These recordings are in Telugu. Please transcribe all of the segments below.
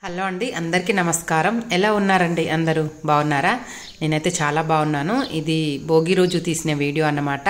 హలో అండి, అందరికీ నమస్కారం. ఎలా ఉన్నారండి? అందరూ బాగున్నారా? నేనైతే చాలా బాగున్నాను. ఇది భోగి రోజు తీసిన వీడియో అన్నమాట.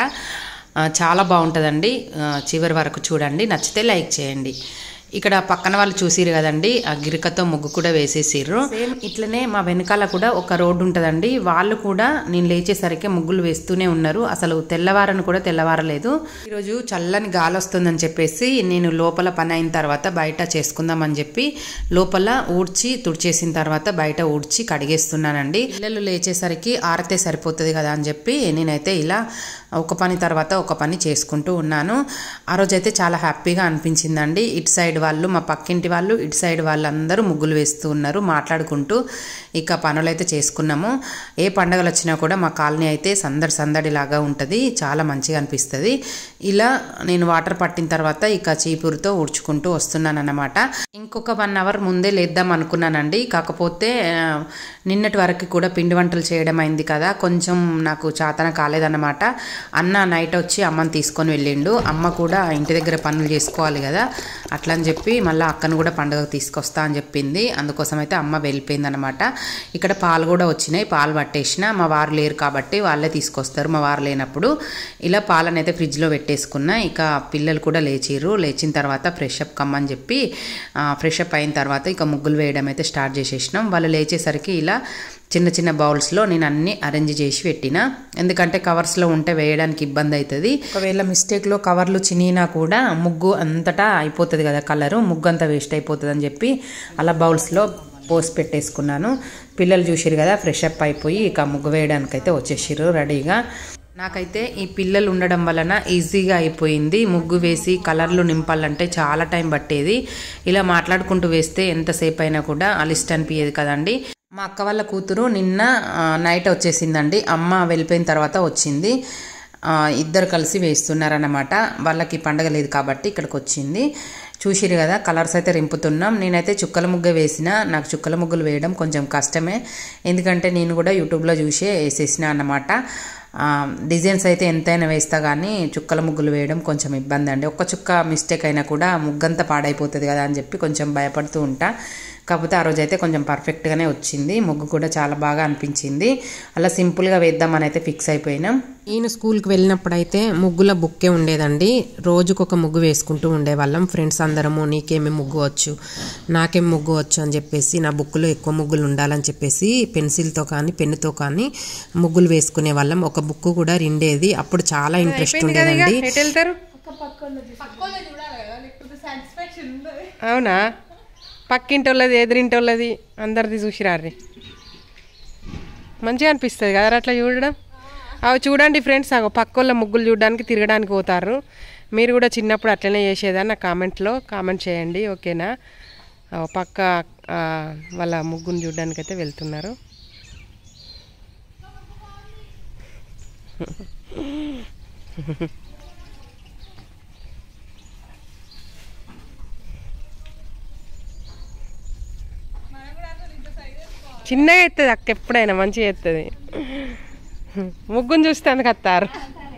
చాలా బాగుంటుందండి. చివరి వరకు చూడండి, నచ్చితే లైక్ చేయండి. ఇక్కడ పక్కన వాళ్ళు చూసిరు కదండి, ఆ గిరికతో ముగ్గు కూడా వేసేసిర్రు. సేమ్ ఇట్లనే మా వెనకాల కూడా ఒక రోడ్డు ఉంటుందండి. వాళ్ళు కూడా నేను లేచేసరికి ముగ్గులు వేస్తూనే ఉన్నారు. అసలు తెల్లవారని కూడా తెల్లవారలేదు. ఈరోజు చల్లని గాలి వస్తుందని చెప్పేసి నేను లోపల పని అయిన తర్వాత బయట చేసుకుందామని చెప్పి లోపల ఊడ్చి తుడిచేసిన తర్వాత బయట ఊడ్చి కడిగేస్తున్నానండి. పిల్లలు లేచేసరికి ఆరితే సరిపోతుంది కదా అని చెప్పి నేనైతే ఇలా ఒక పని తర్వాత ఒక పని చేసుకుంటూ ఉన్నాను. ఆ రోజైతే చాలా హ్యాపీగా అనిపించిందండి. ఇటు సైడ్ వాళ్ళు, మా పక్కింటి వాళ్ళు, ఇటు సైడ్ వాళ్ళందరూ ముగ్గులు వేస్తూ ఉన్నారు మాట్లాడుకుంటూ. ఇక పనులైతే చేసుకున్నాము. ఏ పండుగలు వచ్చినా కూడా మా కాలనీ అయితే సందడిలాగా ఉంటుంది. చాలా మంచిగా అనిపిస్తుంది. ఇలా నేను వాటర్ పట్టిన తర్వాత ఇక చీపురుతో ఊడ్చుకుంటూ వస్తున్నాను అన్నమాట. ఇంకొక 1 అవర్ ముందే లేద్దాం అనుకున్నానండి. కాకపోతే నిన్నటి వరకు కూడా పిండి వంటలు చేయడం అయింది కదా, కొంచెం నాకు చాతన కాలేదన్నమాట. అన్న నైట్ వచ్చి అమ్మని తీసుకొని వెళ్ళిండు. అమ్మ కూడా ఇంటి దగ్గర పనులు చేసుకోవాలి కదా, అట్లా అని చెప్పి మళ్ళీ అక్కను కూడా పండుగకు తీసుకొస్తా అని చెప్పింది. అందుకోసం అయితే అమ్మ వెళ్ళిపోయింది అనమాట. ఇక్కడ పాలు కూడా వచ్చినాయి, పాలు పట్టేసిన. మా వారు లేరు కాబట్టి వాళ్ళే తీసుకొస్తారు మా వారు లేనప్పుడు. ఇలా పాలను అయితే ఫ్రిడ్జ్లో పెట్టేసుకున్నా. ఇక పిల్లలు కూడా లేచిర్రు. లేచిన తర్వాత ఫ్రెష్ అప్ కమ్మని చెప్పి ఫ్రెష్ అప్ అయిన తర్వాత ఇక ముగ్గులు వేయడం అయితే స్టార్ట్ చేసేసినాం. వాళ్ళు లేచేసరికి ఇలా చిన్న చిన్న బౌల్స్లో నేను అన్ని అరేంజ్ చేసి పెట్టిన. ఎందుకంటే కవర్స్లో ఉంటే వేయడానికి ఇబ్బంది అవుతుంది. ఒకవేళ మిస్టేక్లో కవర్లు చినిగినా కూడా ముగ్గు అంతటా అయిపోతుంది కదా, కలరు ముగ్గు అంతా వేస్ట్ అయిపోతుంది అని చెప్పి అలా బౌల్స్లో పోసి పెట్టేసుకున్నాను. పిల్లలు చూసిరు కదా, ఫ్రెష్ అప్ అయిపోయి ఇక ముగ్గు వేయడానికైతే వచ్చేసిర్రు రెడీగా. నాకైతే ఈ పిల్లలు ఉండడం వలన ఈజీగా అయిపోయింది. ముగ్గు వేసి కలర్లు నింపాలంటే చాలా టైం పట్టేది. ఇలా మాట్లాడుకుంటూ వేస్తే ఎంతసేపు అయినా కూడా అలిస్ట్ అనిపించేది కదండి. మా అక్క వాళ్ళ కూతురు నిన్న నైట్ వచ్చేసిందండి. అమ్మ వెళ్ళిపోయిన తర్వాత వచ్చింది. ఇద్దరు కలిసి వేస్తున్నారన్నమాట. వాళ్ళకి పండగ లేదు కాబట్టి ఇక్కడికి వచ్చింది. చూసిరు కదా, కలర్స్ అయితే రింపుతున్నాం. నేనైతే చుక్కల ముగ్గు వేసిన. నాకు చుక్కల ముగ్గులు వేయడం కొంచెం కష్టమే, ఎందుకంటే నేను కూడా యూట్యూబ్లో చూసే వేసేసిన అన్నమాట. డిజైన్స్ అయితే ఎంతైనా వేస్తా కానీ చుక్కల ముగ్గులు వేయడం కొంచెం ఇబ్బంది అండి. ఒక్క చుక్క మిస్టేక్ అయినా కూడా ముగ్గంతా పాడైపోతుంది కదా అని చెప్పి కొంచెం భయపడుతూ ఉంటా. కాకపోతే ఆ రోజు అయితే కొంచెం పర్ఫెక్ట్గానే వచ్చింది. ముగ్గు కూడా చాలా బాగా అనిపించింది. అలా సింపుల్గా వేద్దామని అయితే ఫిక్స్ అయిపోయినాం. నేను స్కూల్కి వెళ్ళినప్పుడు అయితే ముగ్గుల బుక్కే ఉండేదండి. రోజుకొక ముగ్గు వేసుకుంటూ ఉండేవాళ్ళం ఫ్రెండ్స్ అందరము. నీకేమి ముగ్గు వచ్చు, నాకేం ముగ్గు వచ్చు అని చెప్పేసి నా బుక్లో ఎక్కువ ముగ్గులు ఉండాలని చెప్పేసి పెన్సిల్తో కానీ పెన్నుతో కానీ ముగ్గులు వేసుకునే వాళ్ళం. ఒక బుక్ కూడా రిండేది. అప్పుడు చాలా ఇంట్రెస్ట్ ఉండేదండి. అవునా? పక్కింటి వాళ్ళది, ఎదురింటి వాళ్ళది, అందరిది చూసిరారి మంచిగా అనిపిస్తుంది కదా అట్లా చూడడం. అవి చూడండి ఫ్రెండ్స్, పక్క వాళ్ళ ముగ్గులు చూడడానికి తిరగడానికి పోతారు. మీరు కూడా చిన్నప్పుడు అట్లనే చేసేదని నా కామెంట్లో కామెంట్ చేయండి, ఓకేనా? పక్క వాళ్ళ ముగ్గుని చూడడానికి అయితే వెళ్తున్నారు. చిన్నగా ఎత్తుంది అక్క, ఎప్పుడైనా మంచిగా ఎత్తుంది. ముగ్గును చూస్తే అందుకు వస్తారు.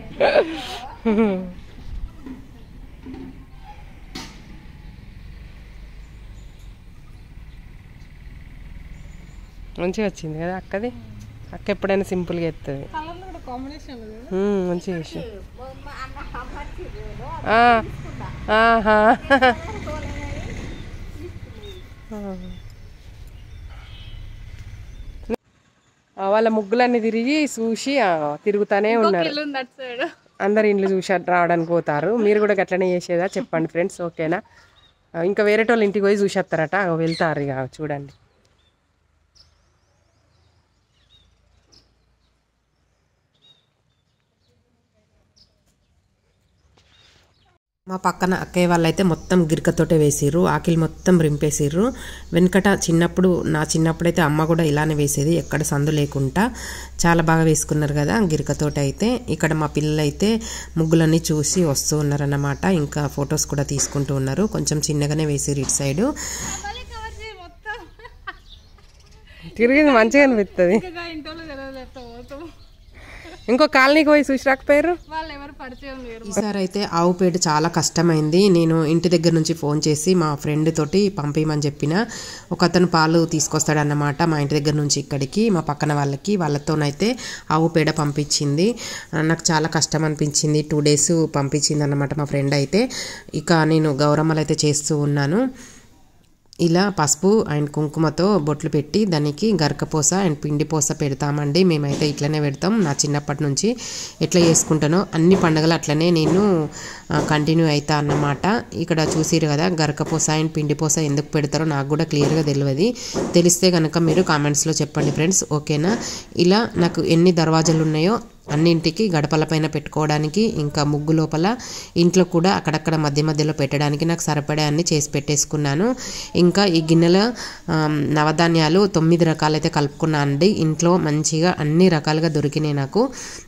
మంచిగా వచ్చింది కదా అక్కది. అక్క ఎప్పుడైనా సింపుల్గా ఎత్తుంది. మంచిగా చేసి వాళ్ళ ముగ్గులన్నీ తిరిగి చూసి తిరుగుతానే ఉన్నారు. అందరు ఇండ్లు చూసి రావడానికి పోతారు. మీరు కూడా అట్లనే చేసేదా చెప్పండి ఫ్రెండ్స్, ఓకేనా? ఇంకా వేరే వాళ్ళు ఇంటికి పోయి చూసేస్తారట, వెళ్తారు ఇక చూడండి. మా పక్కన అక్కయ్య వాళ్ళు అయితే మొత్తం గిరికతోటే వేసిర్రు. ఆకిలి మొత్తం రింపేసిర్రు. వెనకట నా చిన్నప్పుడైతే అమ్మ కూడా ఇలానే వేసేది, ఎక్కడ సందు లేకుండా. చాలా బాగా వేసుకున్నారు కదా గిరికతోట అయితే. ఇక్కడ మా పిల్లలు అయితే ముగ్గులన్నీ చూసి వస్తూ ఉన్నారన్నమాట. ఇంకా ఫొటోస్ కూడా తీసుకుంటూ ఉన్నారు. కొంచెం చిన్నగానే వేసిర్రు ఇటు సైడు. తిరిగి మంచిగా అనిపిస్తుంది. ఇంకో కాలనీకి పోయి చూసి రాకపోయారు. ఈసారి అయితే ఆవు పేడ చాలా కష్టమైంది. నేను ఇంటి దగ్గర నుంచి ఫోన్ చేసి మా ఫ్రెండ్ తోటి పంపించమని చెప్పిన. ఒక అతను పాలు తీసుకొస్తాడన్నమాట మా ఇంటి దగ్గర నుంచి ఇక్కడికి, మా పక్కన వాళ్ళతోనైతే ఆవు పేడ పంపించింది. నాకు చాలా కష్టం అనిపించింది. 2 days పంపించింది అన్నమాట మా ఫ్రెండ్ అయితే. ఇక నేను గౌరమ్మలు అయితే చేస్తూ ఉన్నాను. ఇలా పసుపు అండ్ కుంకుమతో బొట్లు పెట్టి దానికి గరకపోస అండ్ పిండిపోస పెడతామండి. మేమైతే ఇట్లనే పెడతాం. నా చిన్నప్పటి నుంచి ఎట్లా చేసుకుంటానో అన్ని పండుగలు అట్లనే నేను కంటిన్యూ అవుతా అన్నమాట. ఇక్కడ చూసిరు కదా గరకపోస అండ్ పిండిపోస ఎందుకు పెడతారో నాకు కూడా క్లియర్గా తెలియదు. తెలిస్తే కనుక మీరు కామెంట్స్లో చెప్పండి ఫ్రెండ్స్, ఓకేనా. ఇలా నాకు ఎన్ని దర్వాజాలు ఉన్నాయో అన్నింటికి గడపల పైన పెట్టుకోవడానికి, ఇంకా ముగ్గు లోపల ఇంట్లో కూడా అక్కడక్కడ మధ్యలో పెట్టడానికి నాకు సరిపడే అన్ని చేసి పెట్టేసుకున్నాను. ఇంకా ఈ గిన్నెల నవధాన్యాలు 9 రకాలైతే కలుపుకున్నాను అండి. ఇంట్లో మంచిగా అన్ని రకాలుగా దొరికినాయి నాకు.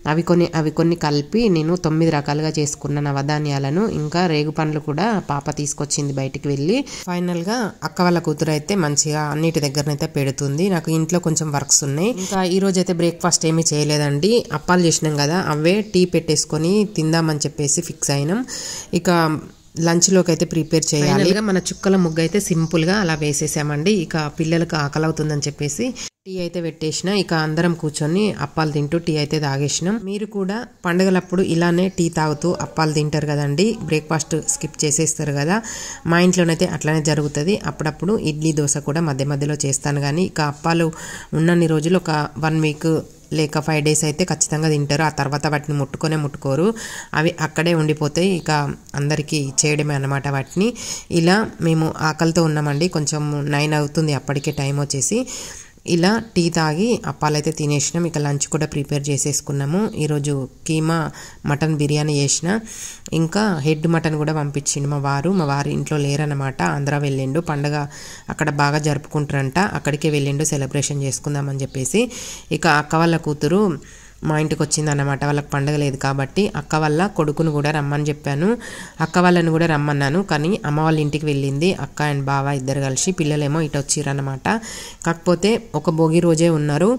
అవి కొన్ని కలిపి నేను 9 రకాలుగా చేసుకున్న నవధాన్యాలను. ఇంకా రేగు పండ్లు కూడా పాప తీసుకొచ్చింది బయటికి వెళ్ళి. ఫైనల్గా అక్క వాళ్ళ కూతురు అయితే మంచిగా అన్నిటి దగ్గరనైతే పెడుతుంది. నాకు ఇంట్లో కొంచెం వర్క్స్ ఉన్నాయి. ఇంకా ఈరోజు అయితే బ్రేక్ఫాస్ట్ ఏమీ చేయలేదండి. అప్పాలు చేసినాం కదా, అవే టీ పెట్టేసుకొని తిందామని చెప్పేసి ఫిక్స్ అయినాం. ఇక లంచ్లోకి అయితే ప్రిపేర్ చేయాలి. మన చుక్కల ముగ్గు అయితే సింపుల్గా అలా వేసేసామండి. ఇక పిల్లలకు ఆకలి అవుతుందని చెప్పేసి టీ అయితే పెట్టేసిన. ఇక అందరం కూర్చొని అప్పాలు తింటూ టీ అయితే తాగేసినాం. మీరు కూడా పండుగలప్పుడు ఇలానే టీ తాగుతూ అప్పాలు తింటారు కదండి, బ్రేక్ఫాస్ట్ స్కిప్ చేసేస్తారు కదా. మా ఇంట్లోనైతే అట్లానే జరుగుతుంది. అప్పుడప్పుడు ఇడ్లీ దోశ కూడా మధ్యలో చేస్తాను. కానీ ఇక అప్పాలు ఉన్నన్ని రోజులు ఒక 1 week లేక 5 days అయితే ఖచ్చితంగా తింటారు. ఆ తర్వాత వాటిని ముట్టుకోరు. అవి అక్కడే ఉండిపోతాయి. ఇక అందరికీ చేయడమే అన్నమాట వాటిని. ఇలా మేము ఆకలితో ఉన్నామండి. కొంచెం 9 అవుతుంది అప్పటికే టైం వచ్చేసి. ఇలా టీ తాగి అప్పాలైతే తినేసినాం. ఇక లంచ్ కూడా ప్రిపేర్ చేసేసుకున్నాము. ఈరోజు కీమా మటన్ బిర్యానీ చేసిన. ఇంకా హెడ్ మటన్ కూడా పంపించిండు మా వారు ఇంట్లో లేరన్నమాట. ఆంధ్ర వెళ్ళిండు. పండగ అక్కడ బాగా జరుపుకుంటారంట, అక్కడికే వెళ్ళిండు సెలబ్రేషన్ చేసుకుందామని చెప్పేసి. ఇక అక్క వాళ్ళ కూతురు మా ఇంటికి వచ్చింది అన్నమాట. వాళ్ళకి పండగ లేదు కాబట్టి అక్క వాళ్ళ కొడుకును కూడా రమ్మని చెప్పాను, అక్క వాళ్ళని కూడా రమ్మన్నాను. కానీ అమ్మ వాళ్ళ ఇంటికి వెళ్ళింది అక్క అండ్ బావ ఇద్దరు కలిసి. పిల్లలేమో ఇటు వచ్చిరన్నమాట. కాకపోతే ఒక భోగి రోజే ఉన్నారు.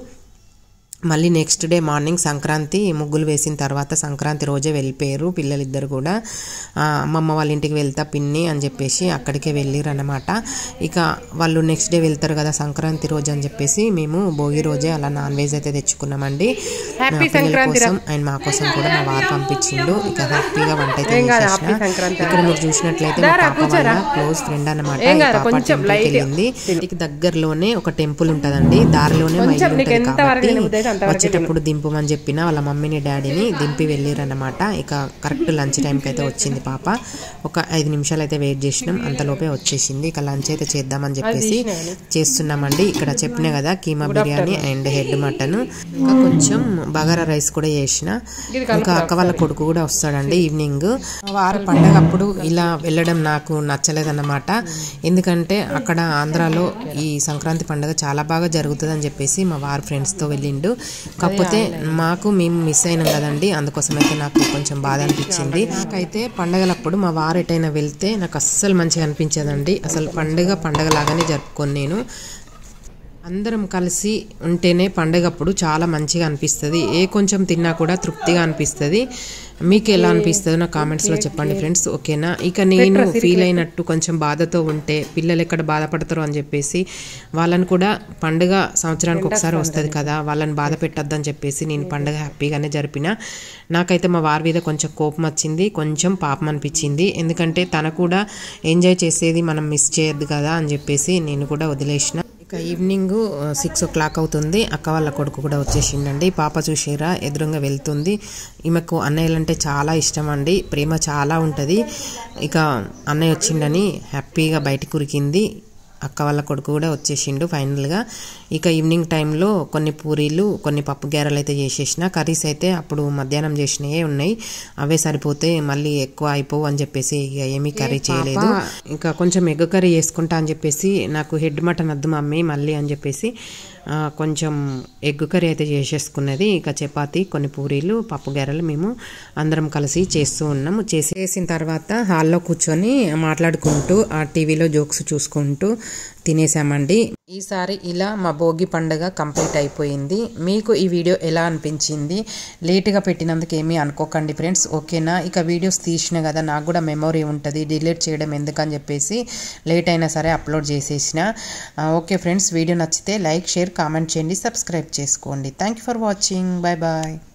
మళ్ళీ నెక్స్ట్ డే మార్నింగ్ సంక్రాంతి ముగ్గులు వేసిన తర్వాత సంక్రాంతి రోజే వెళ్ళిపోయారు పిల్లలిద్దరు కూడా. అమ్మమ్మ వాళ్ళ ఇంటికి వెళ్తా పిన్ని అని చెప్పేసి అక్కడికే వెళ్ళిరు అన్నమాట. ఇక వాళ్ళు నెక్స్ట్ డే వెళ్తారు కదా సంక్రాంతి రోజు అని చెప్పేసి మేము భోగి రోజే అలా నాన్ వెజ్ అయితే తెచ్చుకున్నామండి. పిల్లల కోసం అండ్ మా కోసం కూడా మా వారు పంపించిండు. ఇక హ్యాపీగా వంట అయితే ఇక్కడ మీరు చూసినట్లయితే మా పాప వాళ్ళ క్లోజ్ ఫ్రెండ్ అన్నమాట. పాప టెంపుల్కి వెళ్ళింది. ఇంటికి దగ్గరలోనే ఒక టెంపుల్ ఉంటుందండి, దారిలోనే మా ఇల్లు ఉంటుంది కాబట్టి వచ్చేటప్పుడు దింపమని చెప్పిన వాళ్ళ మమ్మీని డాడీని దింపి వెళ్ళిరన్నమాట. ఇక కరెక్ట్ లంచ్ టైంకి అయితే వచ్చింది పాప. ఒక 5 నిమిషాలు అయితే వెయిట్ చేసినాం, అంతలోపే వచ్చేసింది. ఇక లంచ్ అయితే చేద్దామని చెప్పేసి చేస్తున్నామండి. ఇక్కడ చెప్పినా కదా keema biryani and head mutton, ఇంకా కొంచెం బగారా రైస్ కూడా చేసిన. ఇంకా అక్క వాళ్ళ కొడుకు కూడా వస్తాడండి ఈవినింగ్. వారు పండగప్పుడు ఇలా వెళ్ళడం నాకు నచ్చలేదన్నమాట. ఎందుకంటే అక్కడ ఆంధ్రాలో ఈ సంక్రాంతి పండుగ చాలా బాగా జరుగుతుంది అని చెప్పేసి మా వారు ఫ్రెండ్స్తో వెళ్ళిండు. కాకపోతే మేము మిస్ అయినాం కదండి, అందుకోసం అయితే నాకు కొంచెం బాధ అనిపించింది. నాకైతే పండగలప్పుడు మా వారు ఎటైనా వెళ్తే నాకు అస్సలు మంచిగా అనిపించదండి. అసలు పండగ లాగానే జరుపుకొని నేను అందరం కలిసి ఉంటేనే పండగప్పుడు చాలా మంచిగా అనిపిస్తుంది. కొంచెం తిన్నా కూడా తృప్తిగా అనిపిస్తుంది. మీకు ఎలా అనిపిస్తుందో నా కామెంట్స్లో చెప్పండి ఫ్రెండ్స్, ఓకేనా. ఇక నేను ఫీల్ అయినట్టు కొంచెం బాధతో ఉంటే పిల్లలు ఎక్కడ బాధపడతారో అని చెప్పేసి వాళ్ళని కూడా పండుగ సంవత్సరానికి ఒకసారి వస్తుంది కదా, వాళ్ళని బాధ పెట్టద్దని చెప్పేసి నేను పండుగ హ్యాపీగానే జరిపిన. నాకైతే మా వారి మీద కొంచెం కోపం వచ్చింది, కొంచెం పాపం అనిపించింది. ఎందుకంటే తను కూడా ఎంజాయ్ చేసేది మనం మిస్ చేయొద్దు కదా అని చెప్పేసి నేను కూడా వదిలేసిన. ఇక ఈవినింగ్ 6 o'clock అవుతుంది. అక్క వాళ్ళ కొడుకు కూడా వచ్చేసిండండి. పాప చూసిరా ఎదురుగా వెళ్తుంది. ఈమెకు అన్నయ్యలంటే చాలా ఇష్టం అండి, ప్రేమ చాలా ఉంటుంది. ఇక అన్నయ్య వచ్చిండని హ్యాపీగా బయటికి ఉరికింది. అక్క వాళ్ళ కొడుకు కూడా వచ్చేసిండు ఫైనల్గా. ఇక ఈవినింగ్ టైంలో కొన్ని పూరీలు కొన్ని పప్పు గారెలు అయితే చేసేసిన. కర్రీస్ అయితే అప్పుడు మధ్యాహ్నం చేసినవే ఉన్నాయి, అవే సరిపోతే మళ్ళీ ఎక్కువ అయిపోవు అని చెప్పేసి ఇక ఏమీ కర్రీ చేయలేదు. ఇంకా కొంచెం ఎగ్ కర్రీ చేసుకుంటా అని చెప్పేసి నాకు హెడ్ మటన్ వద్దు మమ్మీ మళ్ళీ అని చెప్పేసి కొంచెం ఎగ్ కర్రీ అయితే చేసేసుకున్నది. ఇక చపాతి కొన్ని పూరీలు పప్పు గారెలు మేము అందరం కలిసి చేస్తూ ఉన్నాము. చేసిన తర్వాత హాల్లో కూర్చొని మాట్లాడుకుంటూ ఆ టీవీలో జోక్స్ చూసుకుంటూ తినేసామండి. ఈసారి ఇలా మా భోగి పండుగ కంప్లీట్ అయిపోయింది. మీకు ఈ వీడియో ఎలా అనిపించింది? లేట్గా పెట్టినందుకు ఏమీ అనుకోకండి ఫ్రెండ్స్, ఓకేనా? ఇక వీడియోస్ తీసిన కదా, నాకు కూడా మెమొరీ ఉంటుంది, డిలీట్ చేయడం ఎందుకని చెప్పేసి లేట్ అయినా సరే అప్లోడ్ చేసేసిన. ఓకే ఫ్రెండ్స్, వీడియో నచ్చితే లైక్, షేర్, కామెంట్ చేయండి, సబ్స్క్రైబ్ చేసుకోండి. Thank you for watching. Bye bye.